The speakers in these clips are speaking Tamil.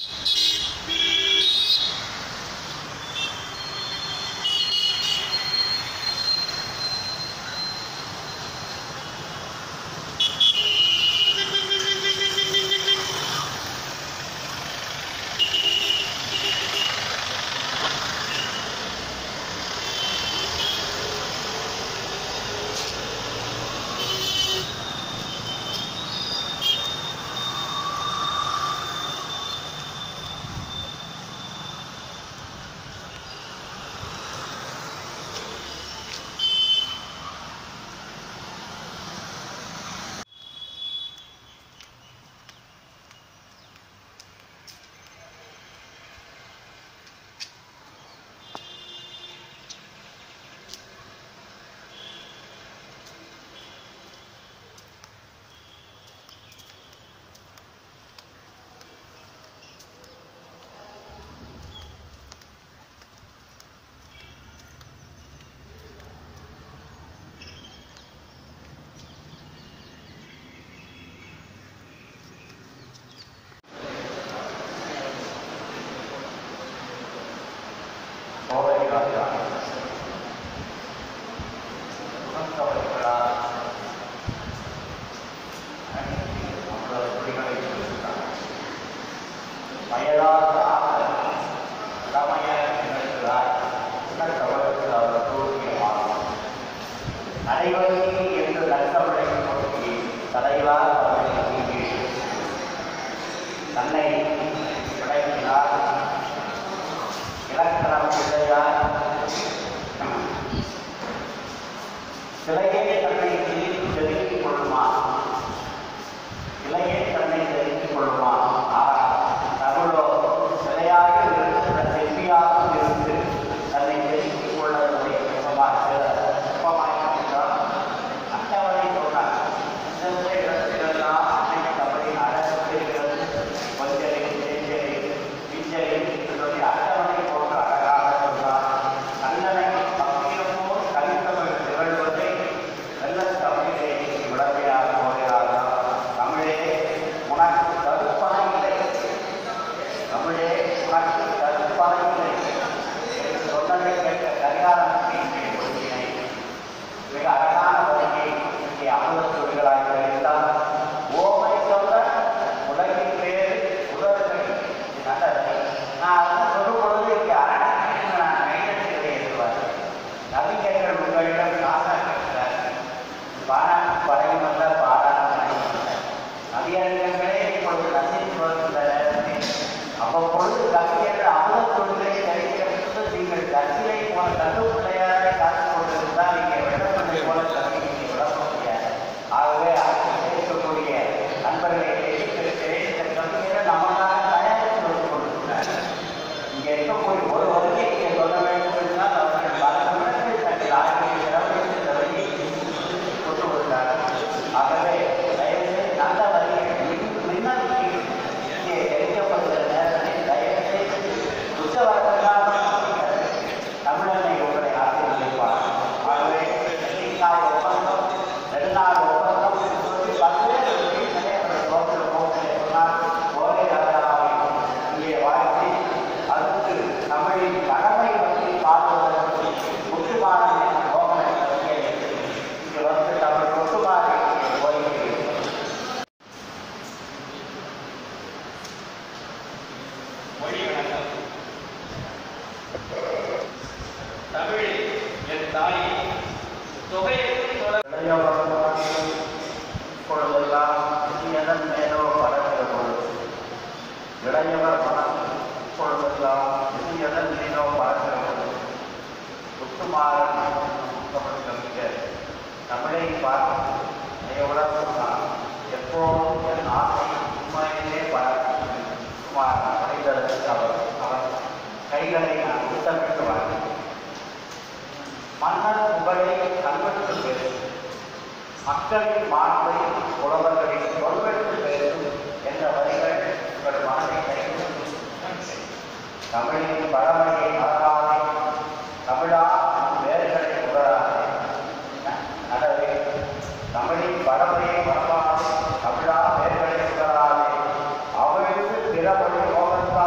தமிழா வேர்களை உணராதே அவளுக்கு பிறமொழி மோகத்தால்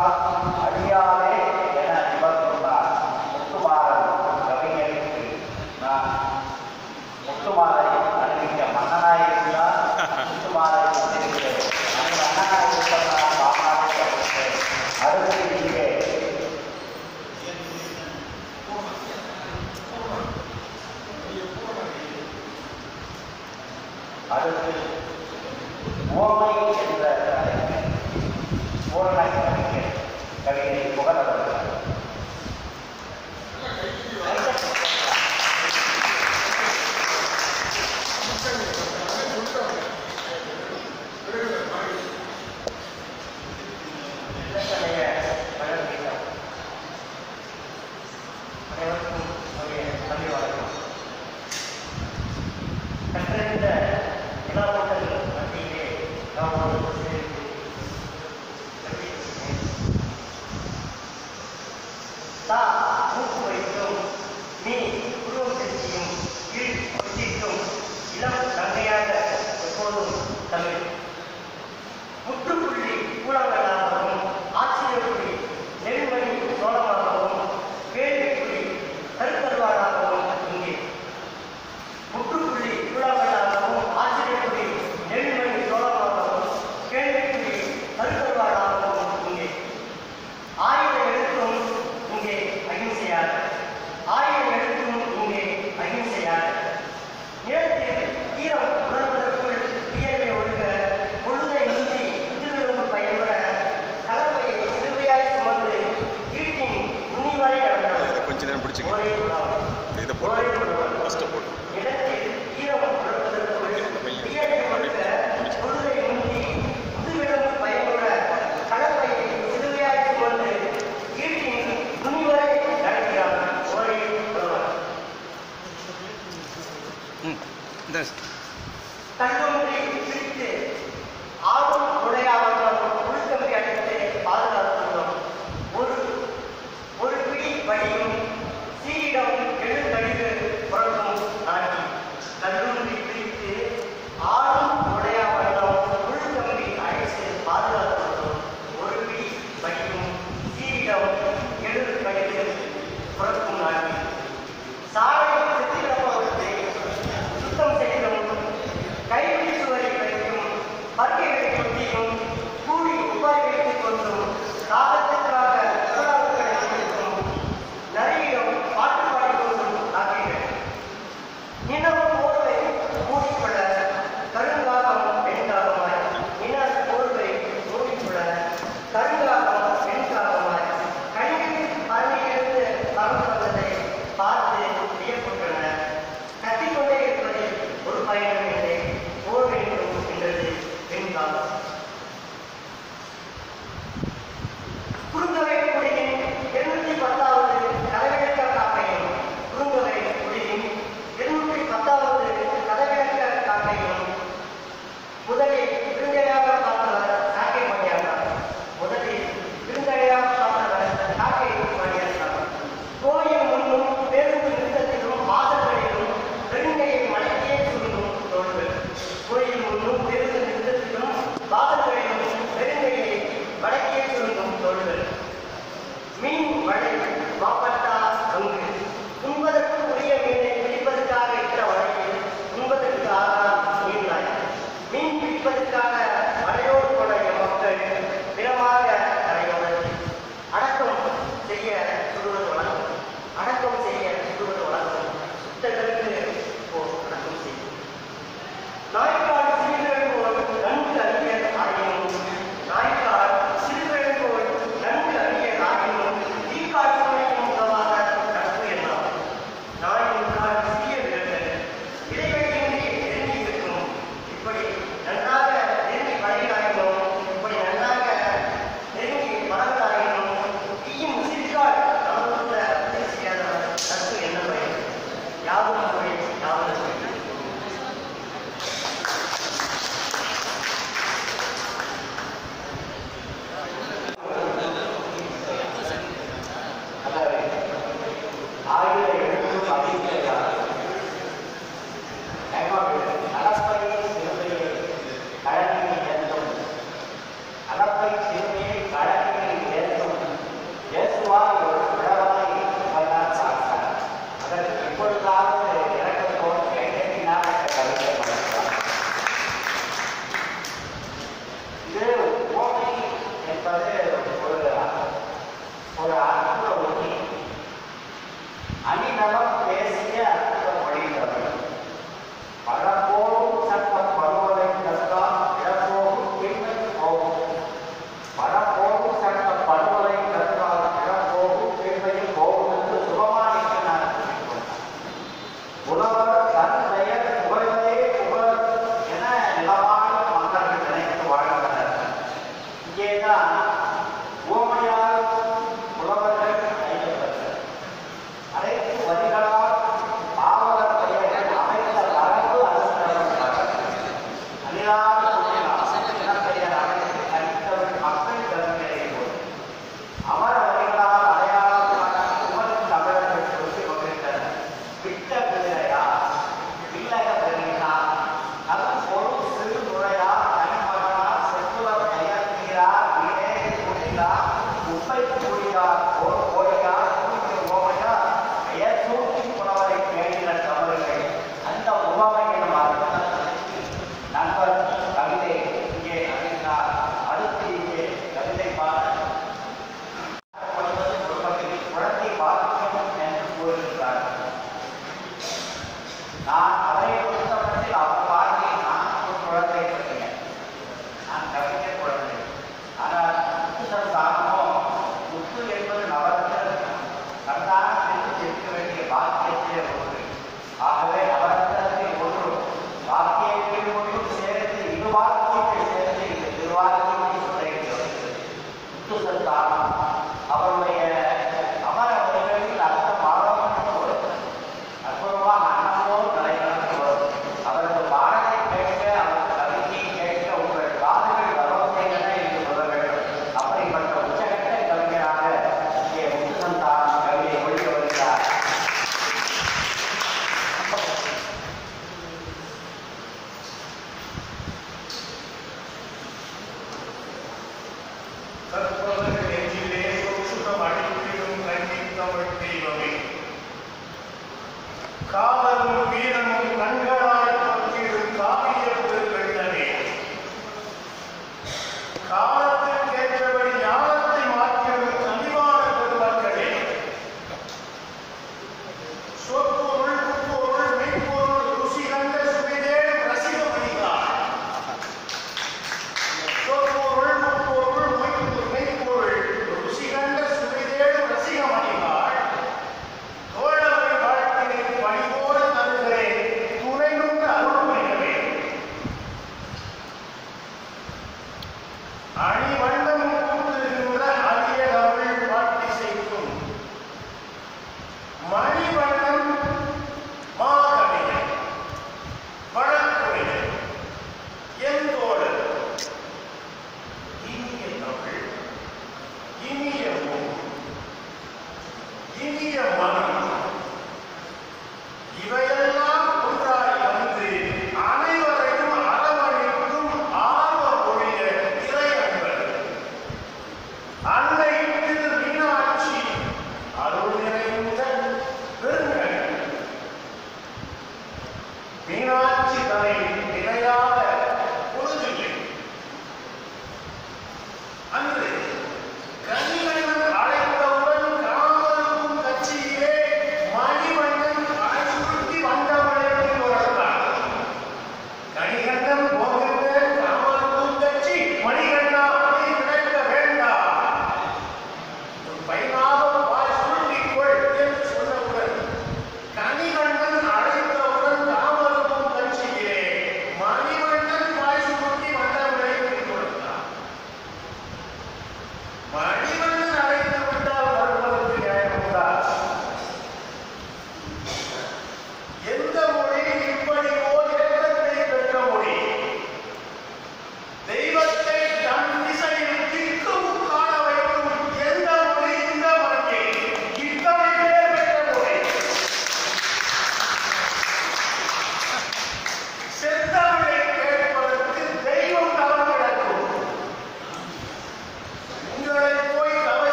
கவிஞர் புகழ் அவர்கள். வரப்போகும் சட்ட படுகொலை தோழமை வாழ்த்தினை பணிவோடு தருகிறேன்.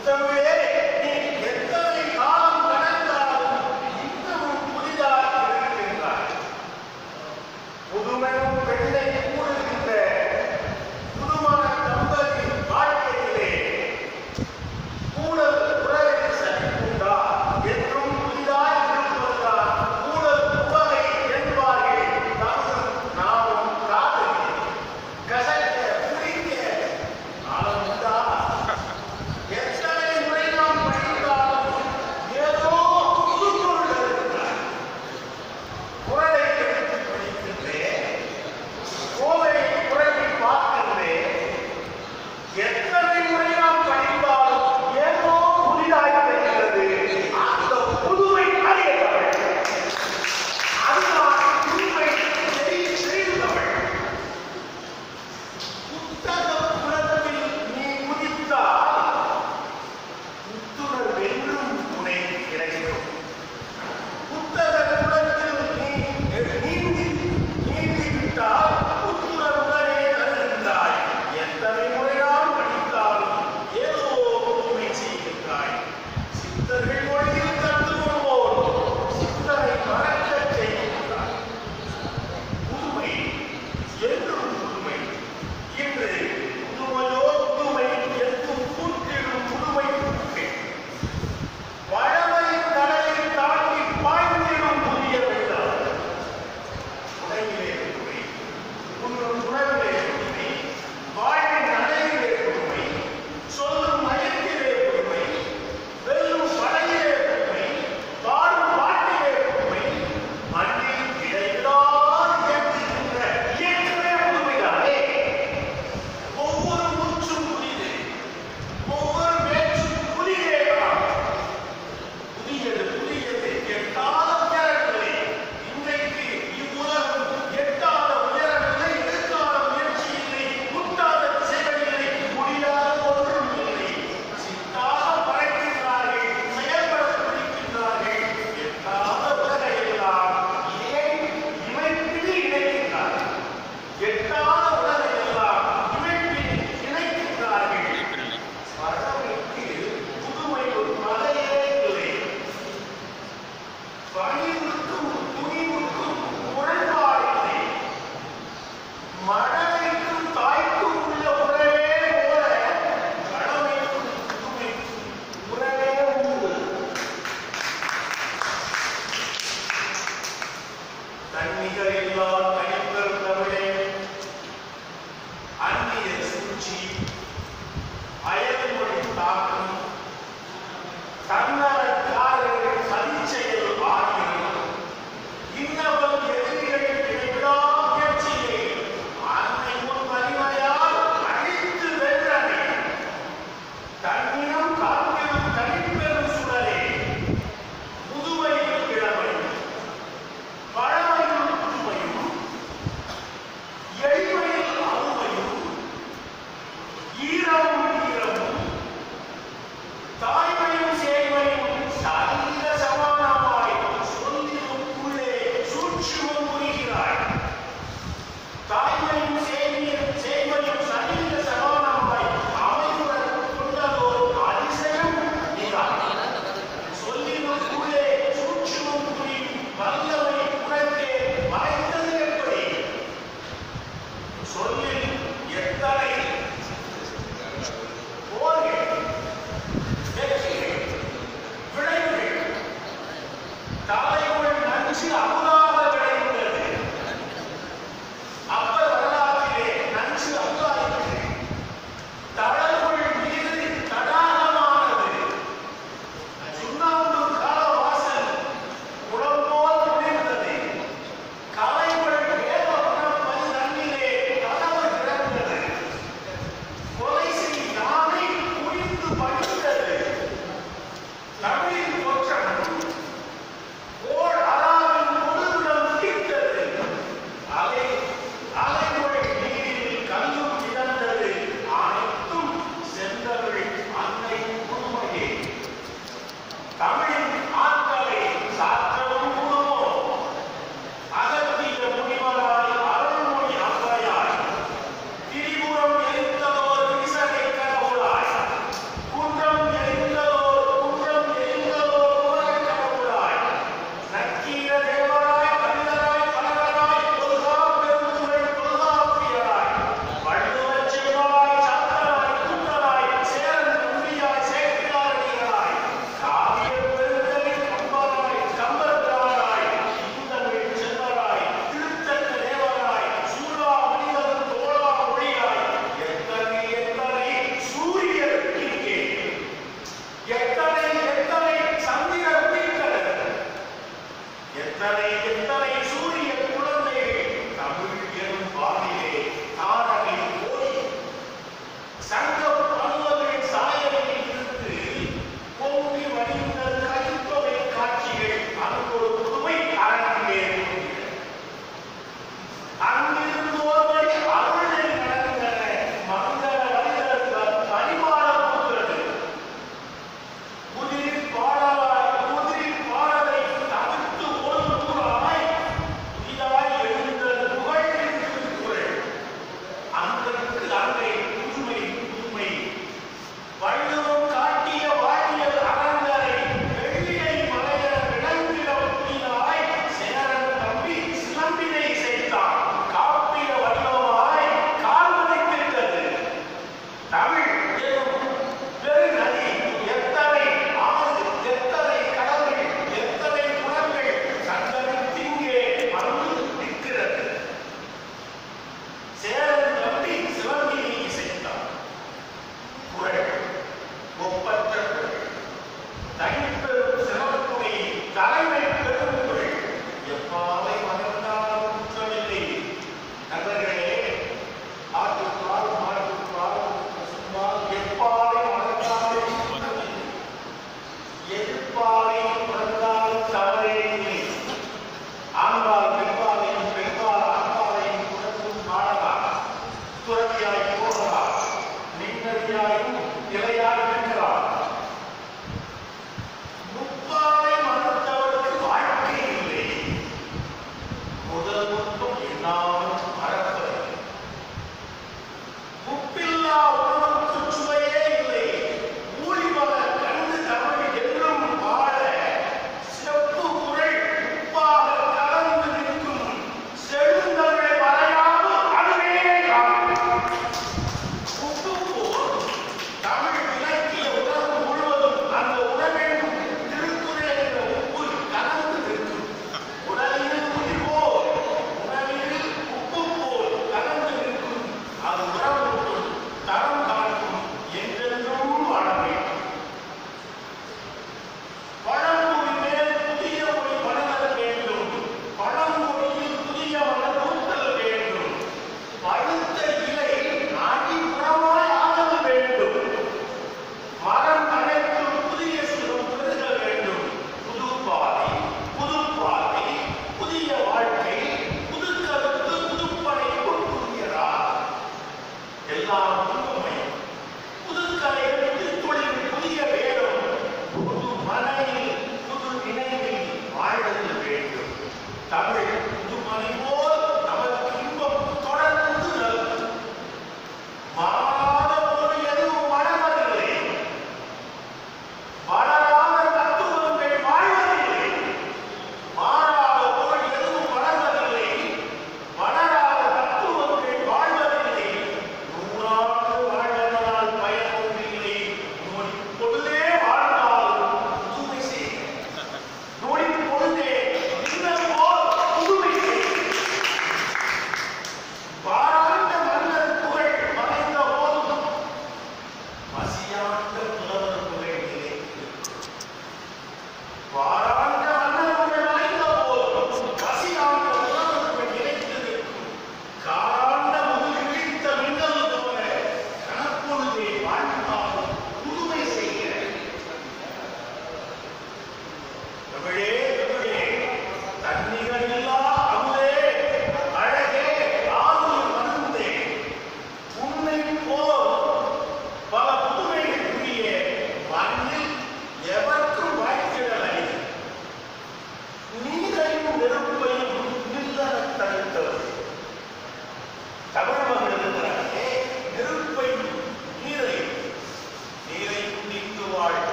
எத்தனை முறை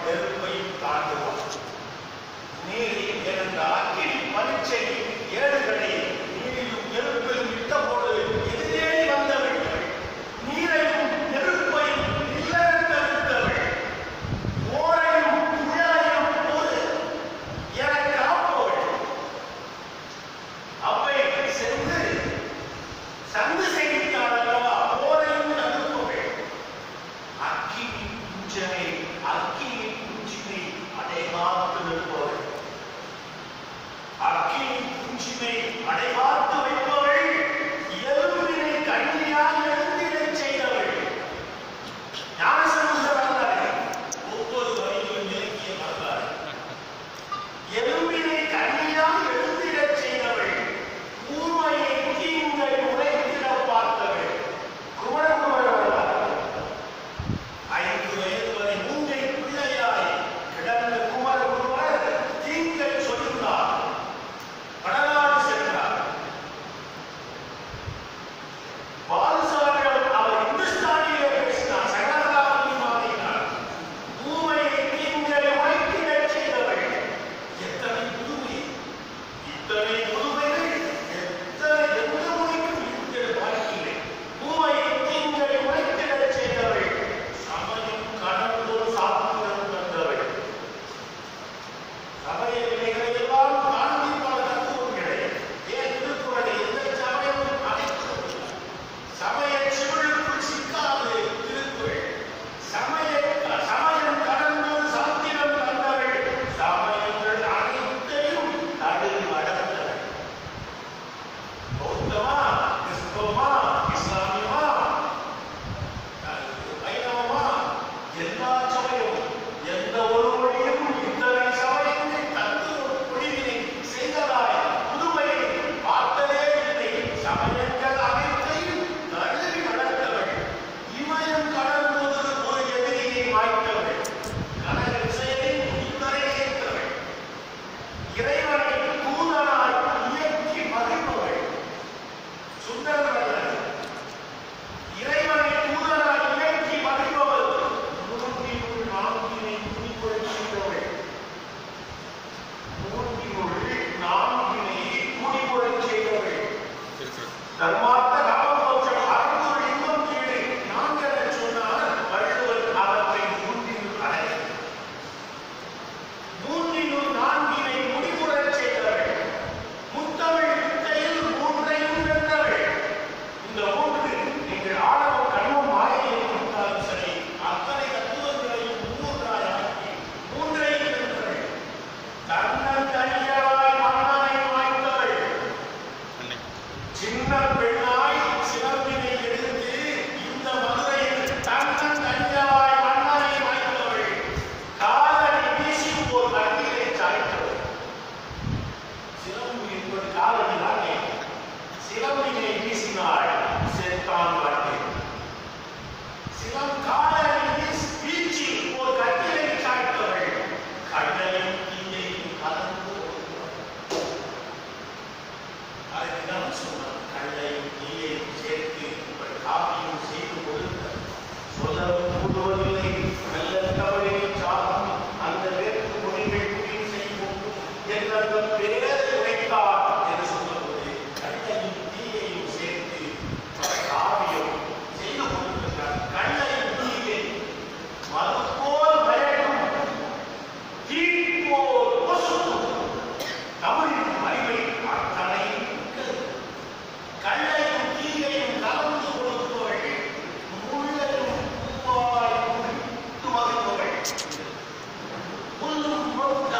நெருப்பையும் தாண்டுவார். நீரில் எழுந்த அக்கினி பரீட்சை ஏடுகளை நீரிலும் நெருப்பிலும் இட்டபோது எதிரே வந்தவர்கள் நீரையும் நெருப்பையும் இல்லறத்தவர்கள் ஓரையும் புயலையும் போது எனக்கு காப்பவர்கள் அவை சென்று சந்து செய்தித்தாள் அல்லவா ஓரையும் நடுப்பவர்கள் அக்கினி குஞ்சினை அடைகாத்து நிற்பவர்கள் அக்கினி குஞ்சினை அடைகாத்து வைப்பவள் எலும்பினை கண்ணியால் எழுந்திடச் செய்தவள். ஞானசமுத்திரர் ஒவ்வொரு வரியிலும் இலக்கிய வரலாறு. எலும்பினை கண்ணியால் எழுந்திடச் செய்தவள், ஊமையை தீங்கை உரைத்திட பார்த்தவள். குமரகுமர வரலாறு. 5 வயது வரை மூங்கை பிள்ளையாய் கிடந்த குமரகுமரர் தீங்கை சொல்கிறார். வடநாடு சென்றார். பாதுசாமிகள் அவர் இந்துஸ்தானியிலே பேசினார். சகலராவதி மாறினார். ஊமையை தீங்கை உரைத்திடச் செய்தவள். எத்தனை புதுமை, இத்தனை புதுமைகள் எந்த மொழிக்கும் இருக்கிற வாழ்க்கையிலே. ஊமையை தீங்கை உரைத்திடச் செய்தவள், சமயம் கடந்தோர் சாத்திரம் தந்தவள். சமய நிலைகளை எல்லாம் தாண்டி பல தத்துவங்களை ஏன் திருக்குறளை எந்த சமயமும் அடைக்கவில்லை. சமய சிவனுக்குள் சிக்காது திருக்குறள். சமயம் கடந்தோர் சாத்திரம் தந்தவள், சமயங்கள் அனைத்தையும் தடுத்து அடர்த்தவள். பௌத்தமா, கிறிஸ்தவமா, இஸ்லாமியமா, வைணவமா, எல்லா சமயமும் எந்த ஒரு மொழியும் இத்தனை சமயங்கள் தத்துவ முடிவினை செய்ததாய் புதுமையை பார்த்ததே இல்லை. சமயங்கள் அனைத்தையும் தழுவி வளர்த்தவள். இமயம் கடந்தோது ஒரு எதிரியை மாய்த்தவள். கனக விசையை முடிந்தரையேற்றவள். இறைவனை தூதனாய் இயக்கி மகிழ்பவள். சுந்தரவல்லர் இறைவனை தூதனாய் இயக்கி மகிழ்பவள். 3 துணிகொள் செய்தவள். 3 துணிகொள் செய்தவள். தர்மார்த்த காமமோட்சம் அறம்பொருள் இன்பம் கீழே 4 என சொன்னார் வள்ளுவர். அவற்றை 3 அடை 3 4 முடிவுறச் செய்தவள். முத்தமிழ் வித்தையில் 3ஐயும் வென்றவள். இந்த 3 நீங்கள் ஆணவம் கண்மம் மாயையை கொடுத்தாலும் சரி, அத்தனை தத்துவங்களையும் 3ஆய் ஆக்கி 3ஐயும் வென்றவள். தன்னந்தனியராய் மன்னனை மாய்த்தவள். சின்ன பெண்ணாய் சிலம்பினை எடுத்து இந்த மதுரையில் தன்னந்தனியராய் மன்னனை மாய்த்தவள். காலடி வீசி போர் கட்டிலே சாய்த்தவள். சிலம்பு என்பது காலடி தானே. சிலம்பினை வீசினாள், செத்தான் காட்டில். காலடி வீச்சு போர் கட்டிலே சாய்த்தவள். கடலையும் தீயையும் கலந்து அதுதான் சொன்னார். கல்லையும் தீயையும் சேர்த்து காப்பியும் செய்து கொடுத்த சொல்லவும் கூடுவதில்லை. நல்ல கவலையை சாகும் அந்த வேற்று மொழிகள் முடிவு செய்வோம் என்ற பேரை உரைத்தார் என்று சொன்னபோது கல்லையும் தீயையும் சேர்த்து காவியம் செய்து கொடுக்கிறார். கல்லையும் தீயை மறுபோல் மயக்கும் தீப்போல் பொசுக்கும் தமிழின் அறிவை அத்தனை கல்லையும் தீயையும் கலந்து கொடுப்பவள். முள்ளையும் பூவாய் முடித்து மகிழ்பவள். புல்லும் மொட்டா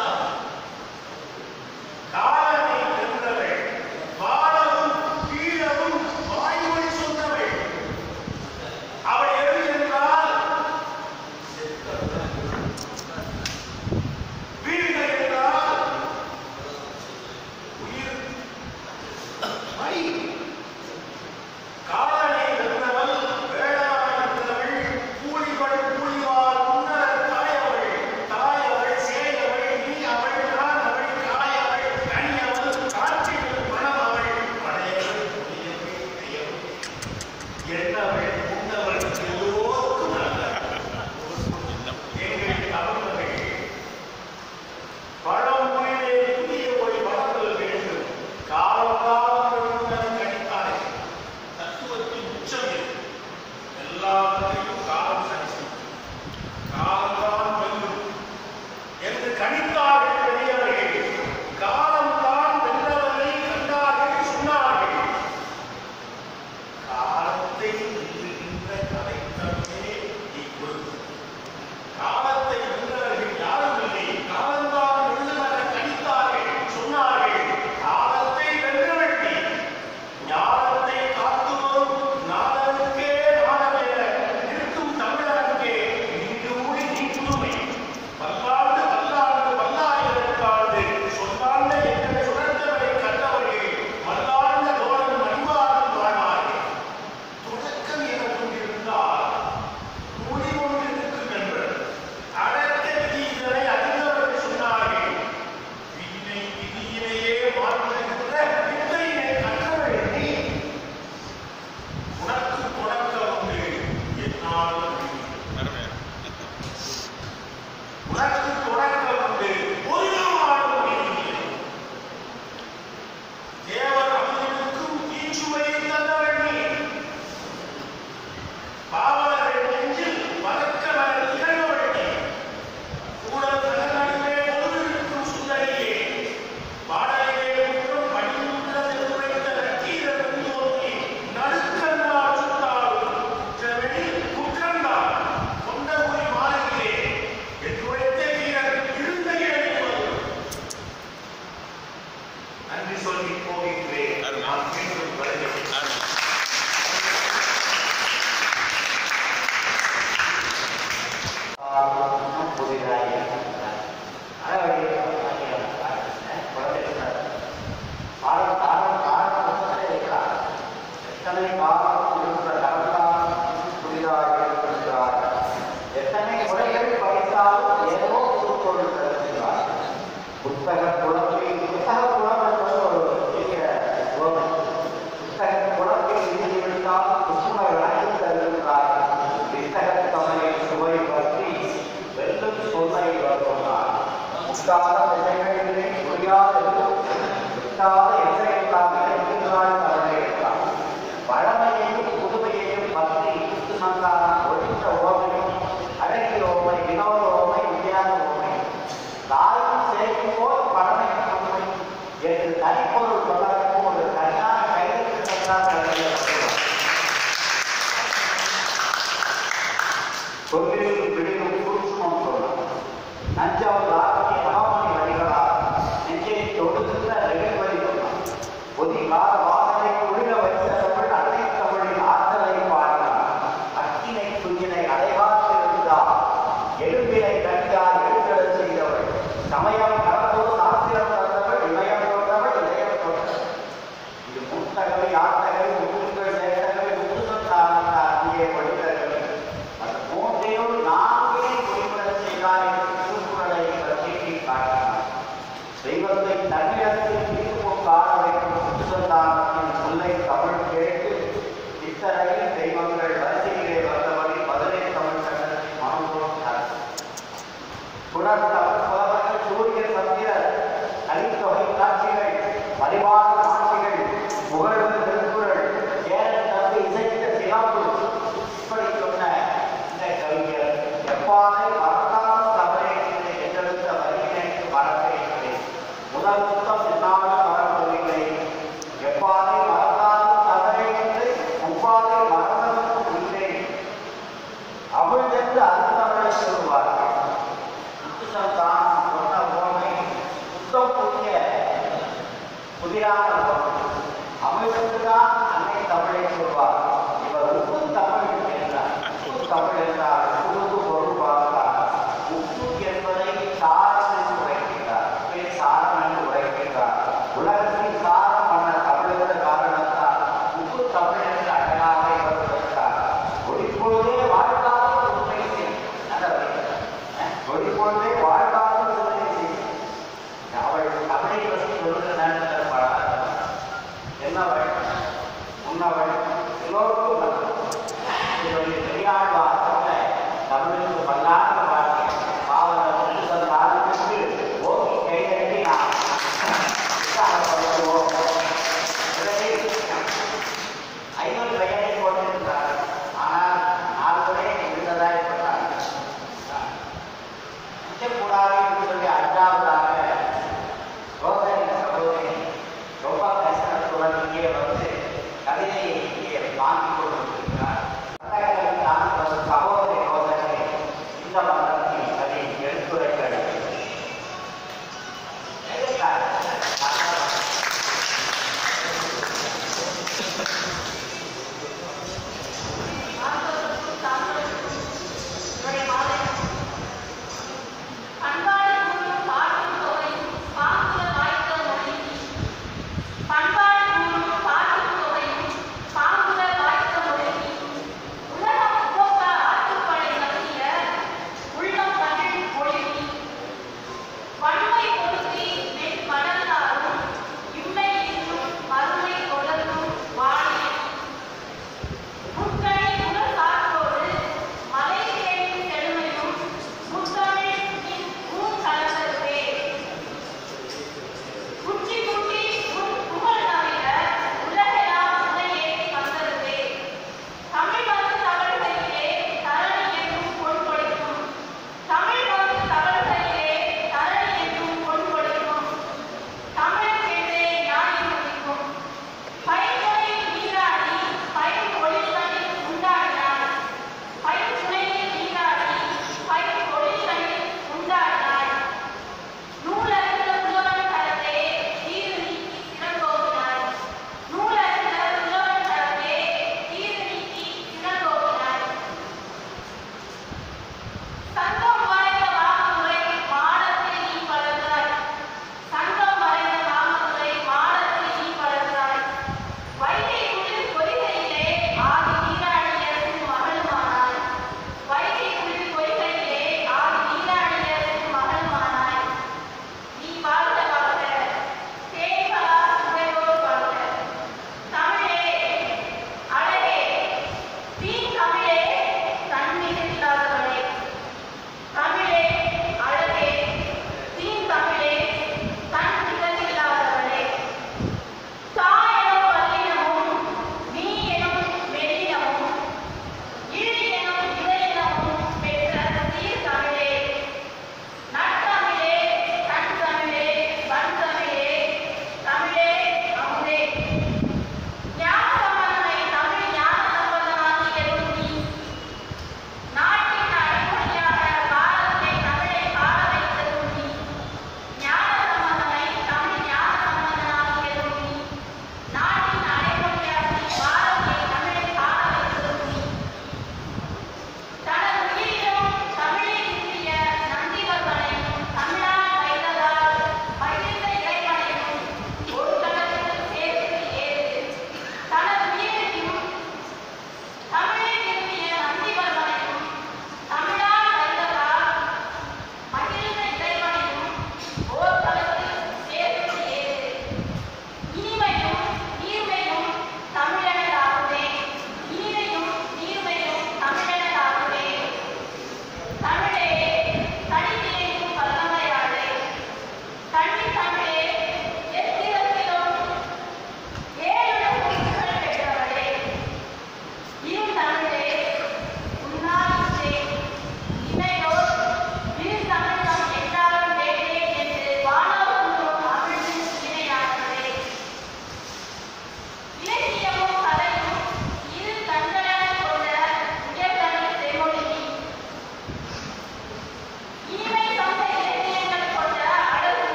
காலனை வென்றவள். வாழவும் கீழவும் வாய்மொழி சொன்னவள். அவள் எழுதி என்றால் வீடு என்றால் உயிர் மணி. காலனை வென்றவள், வேளாண் வென்றவள், கூலிகள் கூலிவார் முன்னர் தாயவள். படித்தாலும் ஏதோ பொருள் தருகிறார். புத்தக குழம்பில் புத்தக குழம்பு என்பது ஒரு பெரிய உவமை. புத்தக குழம்பில் இருந்து விட்டால் புற்றுமை விளக்கி தருகிறார். புத்தக தமிழின் சுவை பற்றி வெல்லும் சொல்லை வருகிறார். முட்டாத திசைகளிலே முடியாத விட்டாத எல்லையெல்லாம் இறங்குகிறாள் தமிழை என்றார். பழமையையும் புதுமையையும் பற்றி புத்துமந்தான ஒழித்த ஓமையும் அழகிய ஓமை, வினோத ஓமை, விஞ்ஞான ஓமை, தாயும் சேர்க்கும் போல் பழமை ஓமை என்று தனிப்பொருள் தொடர்பு ஒரு தனியான கையெழுத்து தந்தார். சொல்லில் விடுகும் சூட்சுமம் சொன்னார். நஞ்சம் ராகி மகாமணி வழிகளால் நெஞ்சை தொடுகின்ற நெகிழ்வழி சொன்னார். ஒதிகால வாசனை குளிர வைத்த தமிழ் அன்னை தமிழின் ஆற்றலை பாடினார். அக்கினை குஞ்சினை அடைகாத்திருந்தார். எழும்பினை கண்டால் எழுந்தெழச் செய்தவள். சமயம் கடந்தோடு சாஸ்திரம் தந்தவள். இமயம் கொண்டவள், இதயம் கொண்டவள். இது முத்தகவை ஆட்டகவை முத்துக்கள் சேர்த்தகவை முத்துசந்தான அங்கே படித்தகவை. அந்த மூன்றையும் நான்கே குறிப்பிடச் செய்தார் என்று திருக்குறளை பற்றி காட்டினார். தெய்வத்தை தன்னிடத்தில் தீர்க்கும் காண வைக்கும் முத்துசந்தானத்தின் சொல்லை தமிழ் கேட்டு இத்தரையில் தெய்வங்கள் வரிசையிலே வந்தபடி மதுரை தமிழ் சங்கத்தின் மனோர் புனர் தமிழ் புலவர்கள் சூரிய சந்திரர் கலித்தொகை காட்சிகள் பரிவார காட்சிகள் புகழ்வு திருக்குறள் சேரன் தம்பி இசைத்த சிறப்பு இப்படி சொன்ன இந்த கவிஞர் எப்பாதை மறந்தாலும் தமிழை என்றெடுத்த வரியினைக்கு மறக்கிறேன். முதல் புத்தம் என்னாலும் மறக்கவில்லை. எப்பாதை மறந்தாலும் தமிழை என்று முப்பாதை மறந்ததற்கும் இல்லை. அமிழ்தென்று அருந்தமிழை சொல்வார்கள். முத்துசந்தானம் சொன்ன ஓமை புத்தம் புதிய புதிரான ஓமை. அமிழ்தென்றுதான் அன்னை தமிழை சொல்வார். இவர் உப்பு தமிழ் என்றார். உப்பு தமிழ் என்றால் உருது பொருள் பார்த்தார். உப்பு என்பதை சாரம் என்று உரைக்கின்றார். சாரம் என்று உரைக்கின்றார். உலகத்தின் சாரம் பண்ண தமிழக காரணத்தால் உப்பு தமிழ் என்று அழகாக இவர் உரைத்தார். ஒளிப்பொழுதே வாழ்க்காத உண்மை ஒளிப்பொழுதே வாழ்க்காத உண்மை அவள் தமிழை பற்றி சொல்லுகிற நேரத்தில் என்னவள் உன்னவள் எல்லோருக்கும் பெரியாழ்வார் சொல்ல தமிழுக்கு பல்லாண்டு வாழ்க்கை பாவலர் முத்துசந்தானத்திற்கு ஓகி கைதட்டி நாம் உற்சாகப்படுத்துவோம். ஐநூறு பெயரை போட்டிருந்தார். ஆனால் 4 பேர் இருந்ததாக சொன்னார். கூடாது என்று சொல்லி 5ஆவதாக ரோசனி சகோதரி ரொம்ப கஷ்டத்துடன் இங்கே வந்து கவிதையை இங்கே வாங்கி கொண்டிருக்கிறார். சகோதரி ரோசனி இந்த மன்றத்தில் அதை எடுத்துரைக்கிறது. அன்பா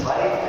வரை